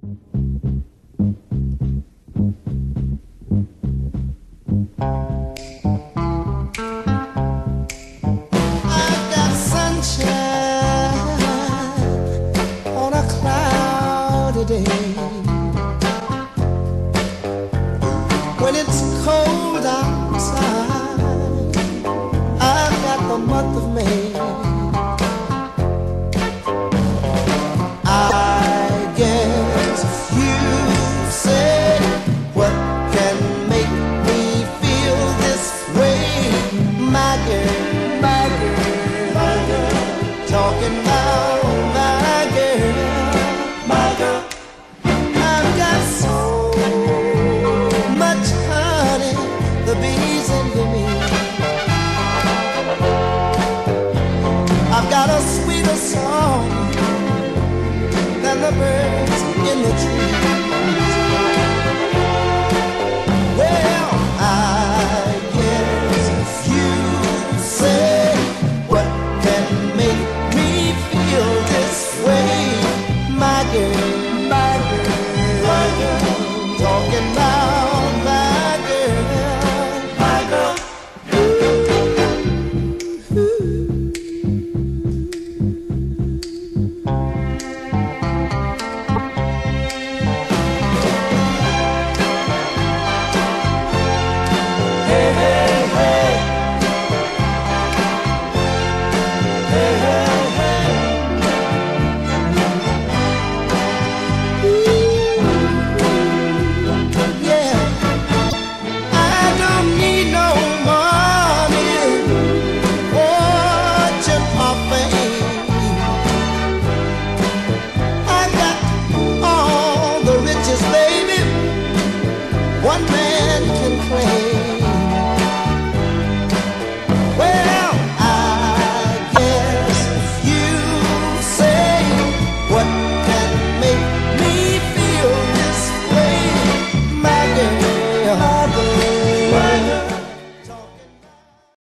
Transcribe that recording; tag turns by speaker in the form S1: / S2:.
S1: I've got sunshine on a cloudy day. When it's cold outside, I've got the month of May. I guess you say, what can make me feel this way? My girl, my girl, my girl, talking about my girl, my girl. I've got so much honey, the bees envy me. I've got a sweeter song than the birds in the tree.